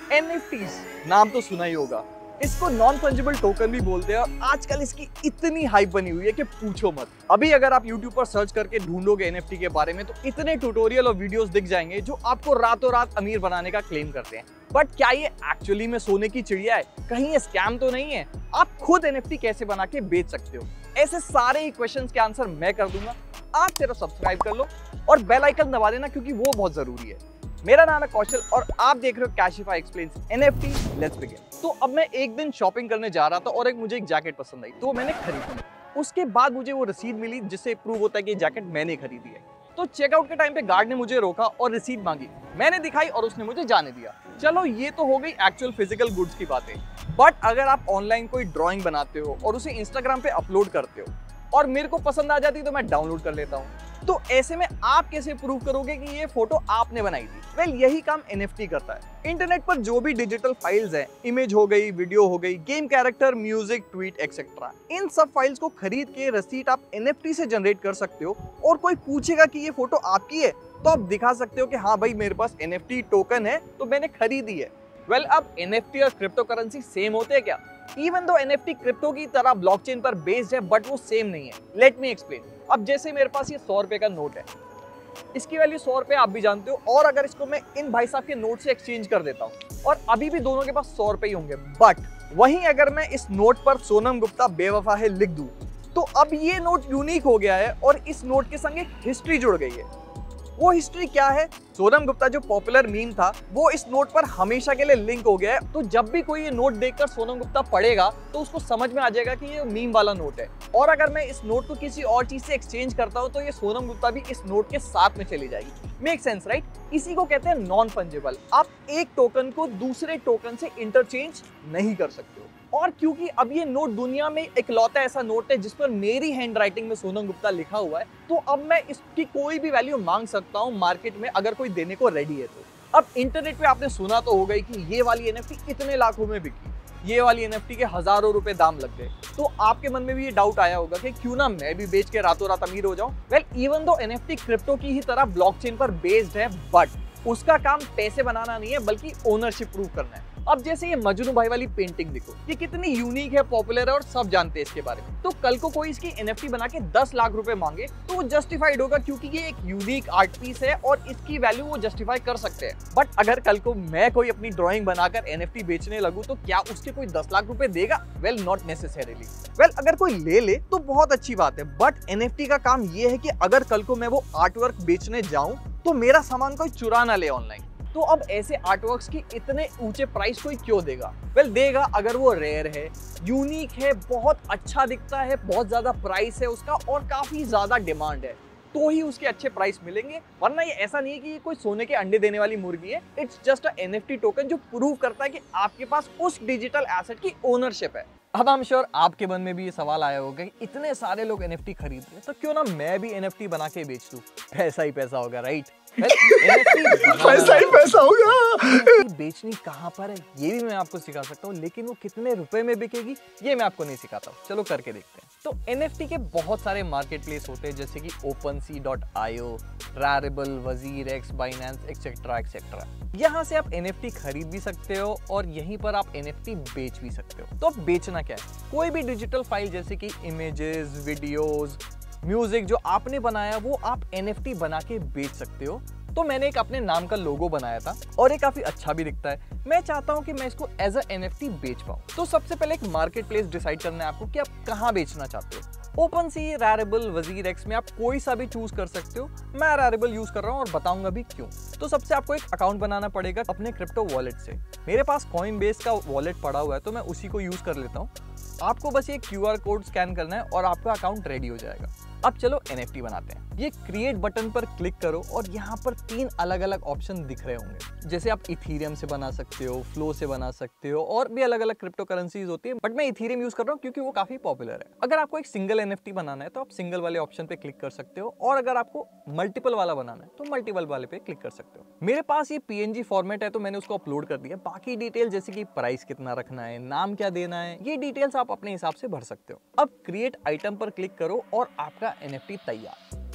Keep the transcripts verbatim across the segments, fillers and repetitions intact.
NFTs नाम तो सुना ही होगा। इसको नॉन फंजिबल टोकन भी बोलते हैं और आजकल इसकी इतनी हाइप बनी हुई है कि पूछो मत। अभी अगर आप यूट्यूब पर सर्च करके ढूंढोगे एनएफटी के बारे में तो इतने ट्यूटोरियल और वीडियोस दिख जाएंगे जो आपको रातों रात अमीर बनाने का क्लेम करते हैं। बट क्या ये एक्चुअली में सोने की चिड़िया है? कहीं ये स्कैम तो नहीं है? आप खुद एनएफटी कैसे बना के बेच सकते हो? ऐसे सारे ही क्वेश्चंस के आंसर मैं कर दूंगा। आप सिर्फ सब्सक्राइब कर लो और बेल आइकन दबा देना क्योंकि वो बहुत जरूरी है। मेरा नाम है कौशल और आप देख रहे हो Cashify explains NFT. Let's begin. तो अब मैं एक दिन शॉपिंग करने जा रहा था और एक मुझे एक जैकेट पसंद आई तो मैंने खरीदी। उसके बाद मुझे वो रसीद मिली जिससे प्रूव होता है कि जैकेट मैंने खरीदी है। तो चेकआउट के टाइम पे गार्ड ने मुझे रोका और रसीद मांगी। मैंने दिखाई और उसने मुझे जाने दिया। चलो ये तो हो गई एक्चुअल फिजिकल गुड्स की बातें। बट अगर आप ऑनलाइन कोई ड्राइंग बनाते हो और उसे इंस्टाग्राम पे अपलोड करते हो और मेरे को पसंद आ जाती तो मैं डाउनलोड कर लेता हूँ, तो ऐसे में आप कैसे प्रूव करोगे कि ये फोटो आपने बनाई थी? वेल well, यही काम एनएफटी करता है। इंटरनेट पर जो भी डिजिटल फाइल्स हैं, इमेज हो गई, वीडियो हो गई, game character, music, tweet etcetera, इन सब फाइल्स को खरीद के रसीद आप एनएफटी से जनरेट कर सकते हो। और कोई पूछेगा कि ये फोटो आपकी है तो आप दिखा सकते हो कि हाँ भाई मेरे पास एनएफटी टोकन है तो मैंने खरीदी है। वेल well, अब एनएफटी और क्रिप्टो करेंसी सेम होते हैं क्या? इवन दो एनएफटी क्रिप्टो की तरह ब्लॉकचेन पर बेस्ड है बट वो सेम नहीं है। Let me explain. अब जैसे मेरे पास ये सौ रुपए का नोट है, इसकी वैल्यू सौ रुपए आप भी जानते हो, और अगर इसको मैं इन भाई साहब के नोट से एक्सचेंज कर देता हूँ और अभी भी दोनों के पास सौ रुपए ही होंगे। बट वहीं अगर मैं इस नोट पर सोनम गुप्ता बेवफा है लिख दूं तो अब ये नोट यूनिक हो गया है और इस नोट के संग एक हिस्ट्री जुड़ गई है। वो हिस्ट्री क्या है? सोनम गुप्ता जो पॉपुलर मीम था वो इस नोट पर हमेशा के लिए लिंक हो गया है। तो जब भी कोई ये नोट देखकर सोनम गुप्ता पढ़ेगा तो उसको समझ में आ जाएगा कि ये मीम वाला नोट है। और अगर मैं इस नोट को किसी और चीज से एक्सचेंज करता हूँ तो ये सोनम गुप्ता भी इस नोट के साथ में चली जाएगी। Make sense right? इसी को कहते हैं नॉन फंजिबल। आप एक टोकन को दूसरे टोकन से इंटरचेंज नहीं कर सकते हो। और क्योंकि अब ये नोट दुनिया में इकलौता ऐसा नोट है जिस पर मेरी हैंड राइटिंग में सोनम गुप्ता लिखा हुआ है, तो अब मैं इसकी कोई भी वैल्यू मांग सकता हूँ मार्केट में अगर कोई देने को रेडी है तो। अब इंटरनेट पे आपने सुना तो होगा कि ये वाली एनएफटी इतने लाखों में बिकी, ये वाली एनएफटी के हजारों रुपए दाम लग गए। तो आपके मन में भी ये डाउट आया होगा कि क्यों ना मैं भी बेच के रातों रात अमीर हो जाऊं। Well even though NFT crypto की ही तरह ब्लॉकचेन पर बेस्ड है बट उसका काम पैसे बनाना नहीं है बल्कि ओनरशिप प्रूव करना है। अब जैसे ये मजनू भाई वाली पेंटिंग देखो, ये कितनी यूनिक है, पॉपुलर है और सब जानते हैं इसके बारे में। तो कल को कोई इसकी एनएफटी बना के दस लाख रुपए मांगे तो वो जस्टिफाइड होगा क्योंकि ये एक यूनिक आर्ट पीस है और इसकी वैल्यू वो जस्टिफाई कर सकते हैं। बट अगर कल को मैं कोई अपनी ड्राइंग बनाकर एनएफटी बेचने लगूं तो क्या उसके कोई दस लाख रुपए देगा? Well not necessarily. वेल अगर कोई ले ले तो बहुत अच्छी बात है, बट एनएफटी का काम ये है कि अगर कल को मैं वो आर्ट वर्क बेचने जाऊं तो मेरा सामान कोई चुरा ना ले ऑनलाइन। तो अब ऐसे आर्टवर्क्स की इतने ऊंचे प्राइस कोई क्यों देगा? वेल well, देगा अगर वो रेयर है, यूनिक है, बहुत अच्छा दिखता है, बहुत ज्यादा प्राइस है उसका और काफी ज्यादा डिमांड है, तो ही उसके अच्छे प्राइस मिलेंगे। वरना ये ऐसा नहीं है कि ये कोई सोने के अंडे देने वाली मुर्गी है। It's just a NFT token जो प्रूव करता है कि आपके पास उस डिजिटल एसेट की ओनरशिप है। अब आई एम श्योर आपके मन में भी ये सवाल आया होगा कि इतने सारे लोग एनएफटी खरीद रहे हैं तो क्यों ना मैं भी एनएफटी बना के बेच दूं, पैसा ही पैसा होगा राइट? पैसा ही पैसा होगा। बेचनी कहाँ पर है ये भी मैं आपको सिखा सकता हूँ, लेकिन वो कितने रुपए में बिकेगी ये मैं आपको नहीं सिखाता हूँ। चलो करके देखते हैं। तो एनएफटी के बहुत सारे मार्केट प्लेस होते हैं जैसे कि ओपन सी डॉट आई ओ, रैरेबल, वजीर एक्स, बाइनेंस एक्सेट्रा एक्सेट्रा। यहाँ से आप एनएफटी खरीद भी सकते हो और यहीं पर आप एनएफटी बेच भी सकते हो। तो अब बेचना क्या है? कोई भी डिजिटल फाइल जैसे कि इमेजेस, वीडियोस, म्यूजिक जो आपने बनाया वो आप एनएफटी बना के बेच सकते हो। तो मैंने एक अपने नाम का लोगो बनाया था और ये काफी अच्छा भी दिखता है। मैं चाहता हूं कि मैं इसको एज अ एनएफटी बेच पाऊं। तो सबसे पहले एक मार्केट प्लेस डिसाइड करना है आपको कि आप कहां बेचना चाहते हो। ओपन सी, रैरेबल, वजीर एक्स में आप कोई सा भी चूज कर सकते हो। मैं रैरेबल यूज कर रहा हूं और बताऊंगा भी क्यों। तो सबसे आपको एक अकाउंट बनाना पड़ेगा अपने क्रिप्टो वॉलेट से। मेरे पास कॉइनबेस का वॉलेट पड़ा हुआ है तो मैं उसी को यूज कर लेता हूँ। आपको बस ये क्यूआर कोड स्कैन करना है और आपका अकाउंट रेडी हो जाएगा। अब चलो एनएफटी बनाते हैं। ये क्रिएट बटन पर क्लिक करो और यहाँ पर तीन अलग अलग ऑप्शन दिख रहे होंगे। जैसे आप इथीरियम से बना सकते हो, फ्लो से बना सकते हो और भी अलग अलग क्रिप्टो करेंसीज होती है, बट मैं इथीरियम यूज कर रहा हूँ क्योंकि वो काफी पॉपुलर है। अगर आपको एक सिंगल एनएफटी बनाना है तो आप सिंगल वाले ऑप्शन पे क्लिक कर सकते हो और अगर आपको मल्टीपल वाला बनाना है तो मल्टीपल वाले पे क्लिक कर सकते हो। मेरे पास ये पीएनजी फॉर्मेट है तो मैंने उसको अपलोड कर दिया। बाकी डिटेल जैसे कि प्राइस कितना रखना है, नाम क्या देना है, ये डिटेल्स आप अपने हिसाब से भर सकते हो। अब क्रिएट आइटम पर क्लिक करो और आपका एनएफटी तैयार।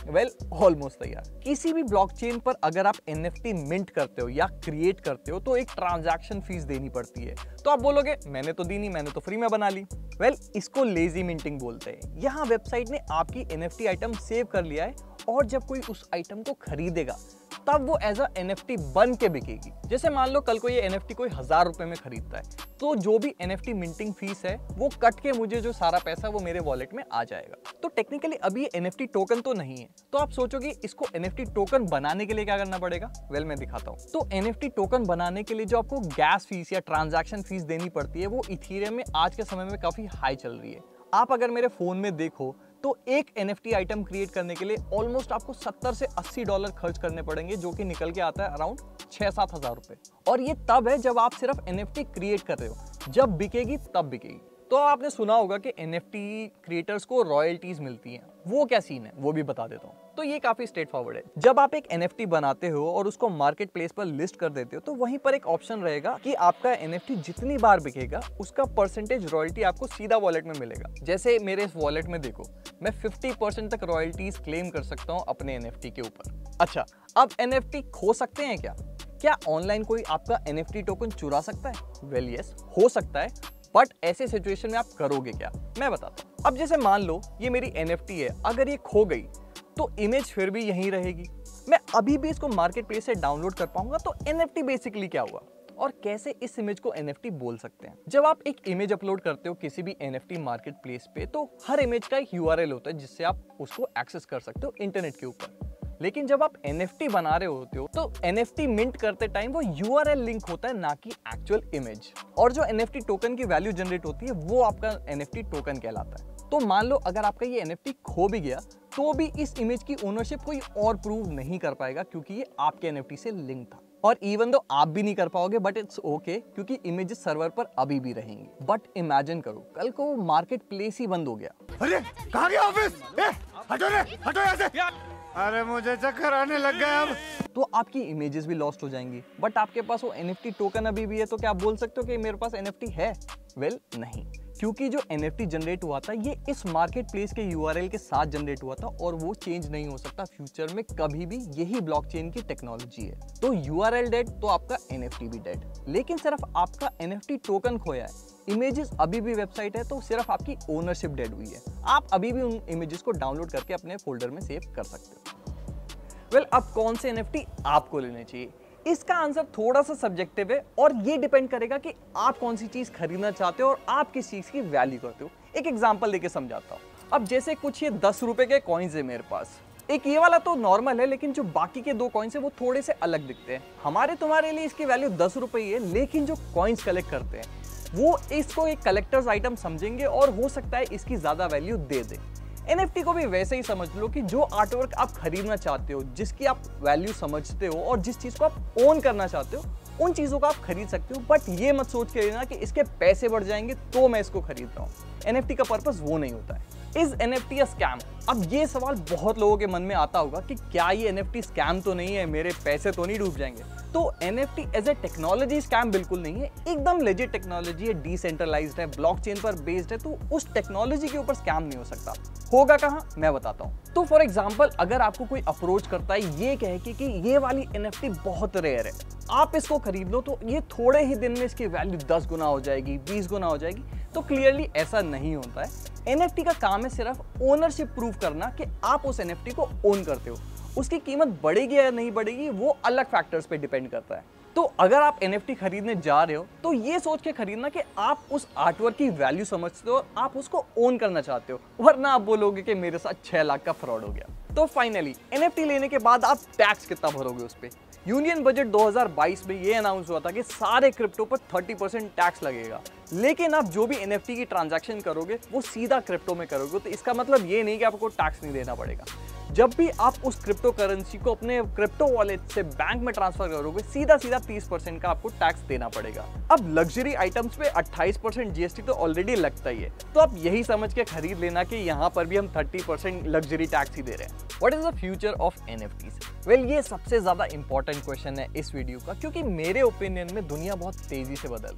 वेल ऑलमोस्ट तैयार। किसी भी ब्लॉकचेन पर अगर आप एनएफटी मिंट करते हो या क्रिएट करते हो तो एक ट्रांजैक्शन फीस देनी पड़ती है। तो आप बोलोगे मैंने तो दी नहीं, मैंने तो फ्री में बना ली। वेल well, इसको लेजी मिंटिंग बोलते हैं। यहाँ वेबसाइट ने आपकी एनएफटी आइटम सेव कर लिया है और जब कोई उस आइटम को खरीदेगा तब वो एज अ एनएफटी बन के बिकेगी। जैसे मान लो कल को ये एनएफटी कोई हजार रुपए में खरीदता है तो जो भी एनएफटी मिंटिंग फीस है वो कट के मुझे जो सारा पैसा वो मेरे वॉलेट में आ जाएगा। तो टेक्निकली अभी ये एनएफटी टोकन तो नहीं है। तो आप सोचोगे इसको एनएफटी टोकन बनाने के लिए क्या करना पड़ेगा? वेल well, मैं दिखाता हूँ। तो एनएफटी टोकन बनाने के लिए जो आपको गैस फीस या ट्रांजैक्शन फीस देनी पड़ती है वो इथेरियम में आज के समय में काफी हाई चल रही है। आप अगर मेरे फोन में देखो तो एक एनएफटी आइटम क्रिएट करने के लिए ऑलमोस्ट आपको सत्तर से अस्सी डॉलर खर्च करने पड़ेंगे, जो कि निकल के आता है अराउंड छह सात हजार रुपए। और ये तब है जब आप सिर्फ एनएफटी क्रिएट कर रहे हो, जब बिकेगी तब बिकेगी। तो आपने सुना होगा कि एनएफटी क्रिएटर्स को रॉयल्टीज मिलती हैं। वो क्या सीन है वो भी बता देता हूँ। तो ये काफी स्ट्रेट फॉरवर्ड है। जब आप एक एनएफटी बनाते हो और उसको मार्केट प्लेस पर लिस्ट कर देते हो तो वहीं पर एक ऑप्शन रहेगा कि आपका एनएफटी जितनी बार बिकेगा उसका परसेंटेज रॉयल्टी आपको सीधा वॉलेट में मिलेगा। जैसे मेरे इस वॉलेट में देखो, मैं पचास परसेंट तक रॉयल्टीज क्लेम कर सकता हूँ अपने एनएफटी के ऊपर। अच्छा, अब एनएफटी खो सकते हैं क्या? क्या ऑनलाइन कोई आपका एनएफटी टोकन चुरा सकता है? वेल यस, हो सकता है, बट ऐसे सिचुएशन में आप करोगे क्या, मैं बताता हूँ। अब जैसे मान लो ये मेरी एनएफटी है, अगर ये खो गई तो इमेज फिर भी यहीं रहेगी। मैं अभी भी इसको मार्केट प्लेस से डाउनलोड कर पाऊंगा। तो एनएफटी बेसिकली क्या हुआ और कैसे इस इमेज को एनएफटी बोल सकते हैं? जब आप एक इमेज अपलोड करते हो किसी भी एनएफटी मार्केट प्लेस पे तो हर इमेज का एक यूआरएल होता है जिससे आप उसको एक्सेस कर सकते हो इंटरनेट के ऊपर। लेकिन जब आप एनएफटी बना रहे होते हो तो एनएफटी मिंट करते टाइम वो यूआरएल लिंक होता है, ना कि एक्चुअल इमेज। और जो एनएफटी टोकन की वैल्यू जनरेट होती है वो आपका एनएफटी टोकन कहलाता है। तो मान लो अगर आपका ये एनएफटी खो भी गया तो भी इस इमेज की ओनरशिप कोई और प्रूव नहीं कर पाएगा क्योंकि ये आपके एनएफटी से लिंक था। और इवन दो आप भी नहीं कर पाओगे बट इट्स ओके क्योंकि इमेजेस सर्वर पर अभी भी रहेंगी। बट इमेजिन करो कल को मार्केट प्लेस ही बंद हो गया। अरे कहाँ गया ऑफिस? हटो रे, हटो यहाँ से। अरे मुझे चक्कर आने लग गया अब। तो आपकी इमेजेस भी लॉस्ट हो जाएंगी। बट आपके पास वो एनएफटी टोकन अभी भी है तो क्या आप बोल सकते हो कि मेरे पास एनएफटी है? वेल well, नहीं, क्योंकि जो एनएफटी जनरेट हुआ था ये इस मार्केट प्लेस के यूआरएल के साथ जनरेट हुआ था और वो चेंज नहीं हो सकता फ्यूचर में कभी भी। यही ब्लॉकचेन की टेक्नोलॉजी है। तो यूआरएल डेड तो आपका एनएफटी भी डेड, लेकिन सिर्फ आपका एनएफटी टोकन खोया है। इमेजेस अभी भी वेबसाइट है तो सिर्फ आपकी ओनरशिप डेड हुई है। आप अभी भी उन इमेजेस को डाउनलोड करके अपने फोल्डर में सेव कर सकते हो। वेल well, अब कौन से एनएफटी आपको लेने चाहिए? इसका आंसर थोड़ा सा सब्जेक्टिव है और ये डिपेंड करेगा कि आप कौन सी चीज खरीदना चाहते हो और आप किस चीज की वैल्यू करते हो। एक एग्जांपल लेके समझाता हूँ। अब जैसे कुछ ये दस रुपए के कॉइन्स है मेरे पास। एक ये वाला तो नॉर्मल है, लेकिन जो बाकी के दो कॉइन्स है वो थोड़े से अलग दिखते हैं। हमारे तुम्हारे लिए इसकी वैल्यू दस रुपए ही है, लेकिन जो कॉइन्स कलेक्ट करते हैं वो इसको एक कलेक्टर्स आइटम समझेंगे और हो सकता है इसकी ज्यादा वैल्यू दे दे। एनएफटी को भी वैसे ही समझ लो कि जो आर्टवर्क आप खरीदना चाहते हो, जिसकी आप वैल्यू समझते हो और जिस चीज को आप ओन करना चाहते हो, उन चीजों को आप खरीद सकते हो। बट ये मत सोच के लेना कि इसके पैसे बढ़ जाएंगे तो मैं इसको खरीद रहा हूँ। एनएफटी का पर्पस वो नहीं होता है। Is NFT a scam? अब ये सवाल बहुत लोगों के मन में आता होगा कि क्या ये एनएफटी स्कैम तो नहीं है, मेरे पैसे तो नहीं डूब जाएंगे? तो NFT as a technology scam बिल्कुल नहीं है, एकदम लेजिट टेक्नोलॉजी है, डिसेंट्रलाइज्ड है, ब्लॉकचेन पर बेस्ड है। तो उस टेक्नोलॉजी के ऊपर स्कैम नहीं हो सकता। होगा कहाँ, मैं बताता हूँ। तो फॉर एग्जांपल अगर आपको कोई अप्रोच करता है ये कहे कि, कि ये वाली एनएफटी बहुत रेयर है, आप इसको खरीद लो तो ये थोड़े ही दिन में इसकी वैल्यू दस गुना हो जाएगी, बीस गुना हो जाएगी, तो क्लियरली ऐसा नहीं होता है। एनएफटी का काम है सिर्फ ओनरशिप प्रूव करना कि आप उस एनएफटी को ओन करते हो। उसकी कीमत बढ़ेगी या नहीं बढ़ेगी वो अलग फैक्टर्स पे डिपेंड करता है। तो अगर आप एनएफटी खरीदने जा रहे हो तो ये सोच के खरीदना कि आप उस आर्टवर्क की वैल्यू समझते हो, आप उसको ओन करना चाहते हो, वरना आप बोलोगे कि मेरे साथ छह लाख का फ्रॉड हो गया। तो फाइनली एनएफटी लेने के बाद आप टैक्स कितना भरोगे उस पे? यूनियन बजट दो हज़ार बाईस में ये अनाउंस हुआ था कि सारे क्रिप्टो पर तीस परसेंट टैक्स लगेगा, लेकिन आप जो भी एनएफटी की ट्रांजैक्शन करोगे वो सीधा क्रिप्टो में करोगे। तो इसका मतलब ये नहीं कि आपको टैक्स नहीं देना पड़ेगा। जब भी आप उस क्रिप्टो करेंसी को अपने क्रिप्टो वॉलेट से बैंक में ट्रांसफर करोगे सीधा सीधा तीस परसेंट का आपको टैक्स देना पड़ेगा। अब लग्जरी आइटम्स पे अट्ठाईस परसेंट जीएसटी तो ऑलरेडी लगता ही है, तो आप यही समझ के खरीद लेना कि यहाँ पर भी हम तीस परसेंट लग्जरी टैक्स ही दे रहे हैं। What is the future of NFTs? Well ये सबसे ज्यादा इंपॉर्टेंट क्वेश्चन है इस वीडियो का, क्योंकि मेरे ओपिनियन में दुनिया बहुत तेजी से बदल रही है।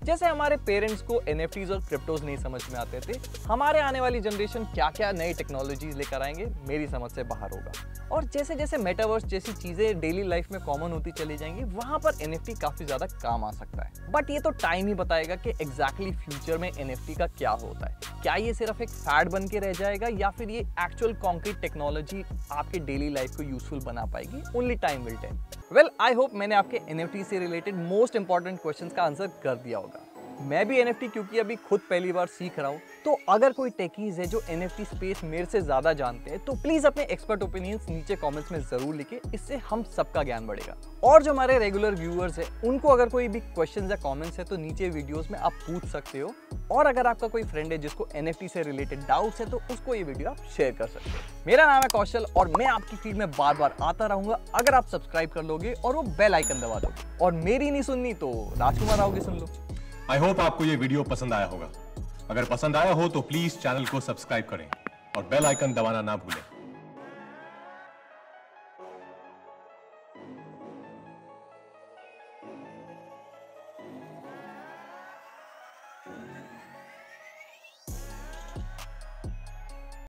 जैसे हमारे पेरेंट्स को एनएफटीज और क्रिप्टोज नहीं समझ में आते थे, हमारे आने वाली जनरेशन क्या क्या नई टेक्नोलॉजीज लेकर आएंगे मेरी समझ से बाहर होगा। और जैसे जैसे मेटावर्स जैसी चीजें डेली लाइफ में कॉमन होती चली जाएंगी, वहां पर एनएफटी काफी ज्यादा काम आ सकता है। बट ये तो टाइम ही बताएगा कि एग्जैक्टली फ्यूचर में एनएफटी का क्या होता है। क्या ये सिर्फ एक फैड बन के रह जाएगा या फिर ये एक्चुअल कॉन्क्रीट टेक्नोलॉजी आपके डेली लाइफ को यूजफुल बना पाएगी? Only time will tell. Well, I hope मैंने आपके एनएफटी से रिलेटेड मोस्ट इंपॉर्टेंट क्वेश्चंस का आंसर कर दिया होगा। मैं भी एनएफटी क्योंकि अभी खुद पहली बार सीख रहा हूँ, तो अगर कोई टेकीज है जो एनएफटी स्पेस मेरे से ज्यादा जानते हैं तो प्लीज अपने एक्सपर्ट ओपिनियंस नीचे कमेंट्स में जरूर लिखें, इससे हम सबका ज्ञान बढ़ेगा। और जो हमारे रेगुलर व्यूअर्स हैं उनको अगर कोई भी क्वेश्चंस या कमेंट्स है तो नीचे वीडियोस में आप पूछ सकते हो। और अगर आपका कोई फ्रेंड है जिसको एनएफटी से रिलेटेड डाउट्स है तो उसको ये वीडियो आप शेयर कर सकते हो। मेरा नाम है कौशल और मैं आपकी फीड में बार बार आता रहूंगा अगर आप सब्सक्राइब कर लोगे और वो बेल आइकन दबा दोगे। और मेरी नहीं सुननी तो राजकुमार राव की सुन लो। आई होप आपको ये वीडियो पसंद आया होगा। अगर पसंद आया हो तो प्लीज चैनल को सब्सक्राइब करें और बेल आइकन दबाना ना भूलें।